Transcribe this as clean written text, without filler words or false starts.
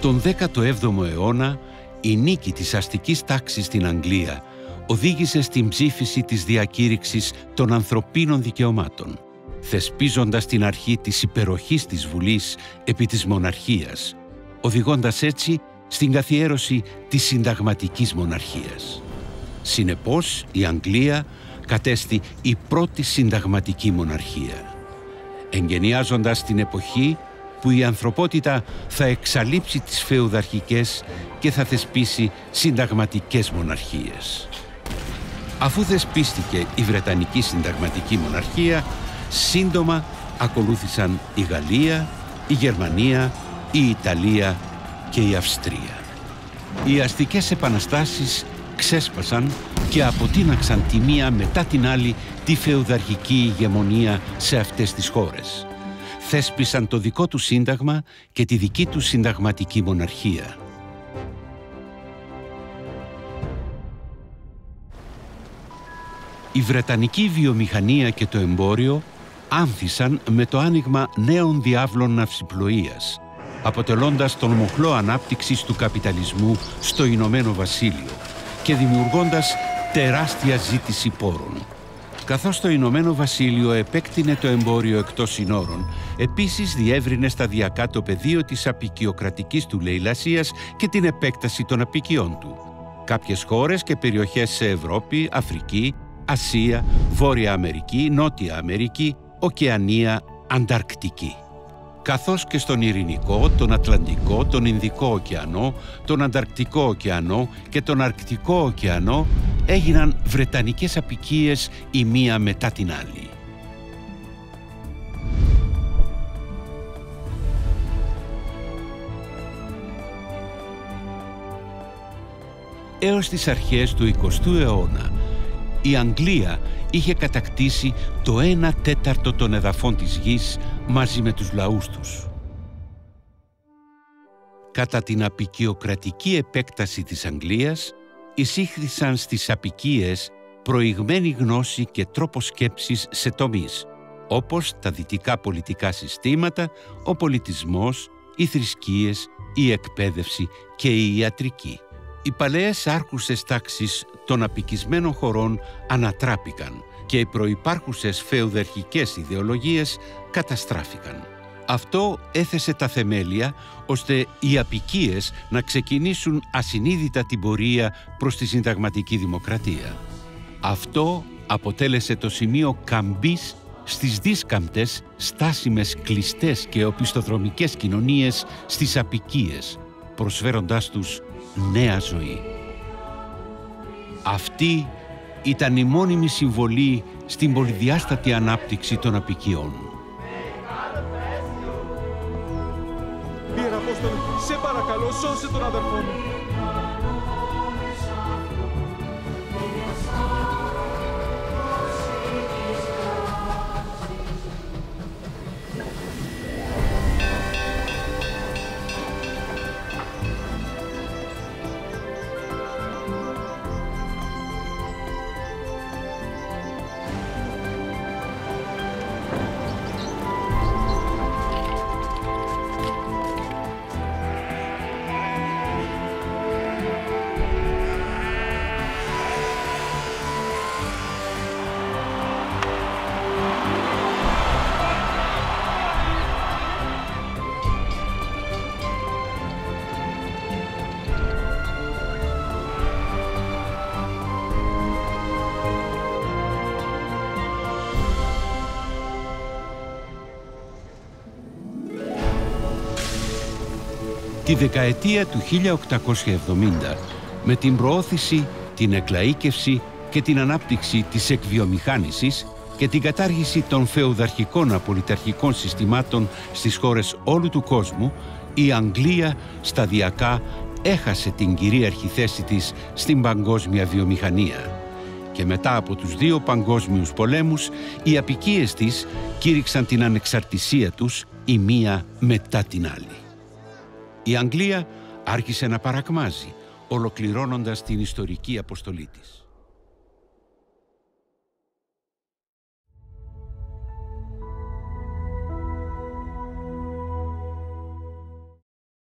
Τον 17ο αιώνα, η νίκη της αστικής τάξης στην Αγγλία οδήγησε στην ψήφιση της διακήρυξης των ανθρωπίνων δικαιωμάτων, θεσπίζοντας την αρχή της υπεροχής της Βουλής επί της μοναρχίας, οδηγώντας έτσι στην καθιέρωση της συνταγματικής μοναρχίας. Συνεπώς, η Αγγλία κατέστη η πρώτη συνταγματική μοναρχία, εγκαινιάζοντας την εποχή που η ανθρωπότητα θα εξαλείψει τις φεουδαρχικές και θα θεσπίσει συνταγματικές μοναρχίες. Αφού θεσπίστηκε η Βρετανική συνταγματική μοναρχία, σύντομα ακολούθησαν η Γαλλία, η Γερμανία, η Ιταλία και η Αυστρία. Οι αστικές επαναστάσεις ξέσπασαν και αποτείναξαν τη μία μετά την άλλη τη φεουδαρχική ηγεμονία σε αυτές τις χώρες. Θέσπισαν το δικό του σύνταγμα και τη δική του συνταγματική μοναρχία. Η βρετανική βιομηχανία και το εμπόριο άνθησαν με το άνοιγμα νέων διάβλων ναυσιπλοείας, αποτελώντας τον μοχλό ανάπτυξης του καπιταλισμού στο Ηνωμένο Βασίλειο και δημιουργώντας τεράστια ζήτηση πόρων. Καθώς το Ηνωμένο Βασίλειο επέκτηνε το εμπόριο εκτός συνόρων, επίσης διεύρυνε σταδιακά το πεδίο της αποικιοκρατικής του λαιλασίας και την επέκταση των αποικιών του. Κάποιες χώρες και περιοχές σε Ευρώπη, Αφρική, Ασία, Βόρεια Αμερική, Νότια Αμερική, Οκεανία, Ανταρκτική. Καθώς και στον Ειρηνικό, τον Ατλαντικό, τον Ινδικό ωκεανό, τον Ανταρκτικό ωκεανό και τον Αρκτικό ωκεανό έγιναν βρετανικές αποικίες η μία μετά την άλλη. Έως τις αρχές του 20ου αιώνα, η Αγγλία είχε κατακτήσει το 1/4 των εδαφών της γης μαζί με τους λαούς τους. Κατά την αποικιοκρατική επέκταση της Αγγλίας, εισήχθησαν στις αποικίες προηγμένη γνώση και τρόπο σκέψης σε τομείς, όπως τα δυτικά πολιτικά συστήματα, ο πολιτισμός, οι θρησκείες, η εκπαίδευση και η ιατρική. Οι παλαιές άρχουσες τάξεις των αποικισμένων χωρών ανατράπηκαν και οι προϋπάρχουσες φεουδαρχικές ιδεολογίες καταστράφηκαν. Αυτό έθεσε τα θεμέλια ώστε οι αποικίες να ξεκινήσουν ασυνείδητα την πορεία προς τη συνταγματική δημοκρατία. Αυτό αποτέλεσε το σημείο καμπής στις δίσκαμπτες, στάσιμες, κλειστές και οπισθοδρομικές κοινωνίες στις αποικίες, προσφέροντάς τους νέα ζωή. Αυτή ήταν η μόνιμη συμβολή στην πολυδιάστατη ανάπτυξη των αποικιών. Ιεραπόστολε, σε παρακαλώ, σώσε τον αδερφό μου. Τη δεκαετία του 1870, με την προώθηση, την εκλαΐκευση και την ανάπτυξη της εκβιομηχάνησης και την κατάργηση των φεουδαρχικών απολυταρχικών συστημάτων στις χώρες όλου του κόσμου, η Αγγλία σταδιακά έχασε την κυρίαρχη θέση της στην παγκόσμια βιομηχανία. Και μετά από τους δύο παγκόσμιους πολέμους, οι αποικίες της κήρυξαν την ανεξαρτησία τους η μία μετά την άλλη. Η Αγγλία άρχισε να παρακμάζει, ολοκληρώνοντας την ιστορική αποστολή της.